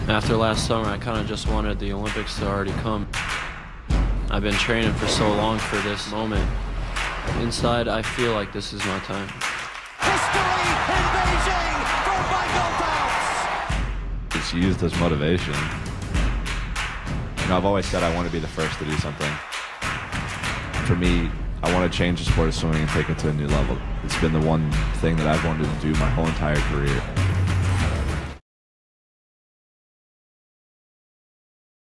After last summer, I kind of just wanted the Olympics to already come. I've been training for so long for this moment. Inside, I feel like this is my time. History in Beijing for Michael Phelps! It's used as motivation. You know, I've always said I want to be the first to do something. For me, I want to change the sport of swimming and take it to a new level. It's been the one thing that I've wanted to do my whole entire career.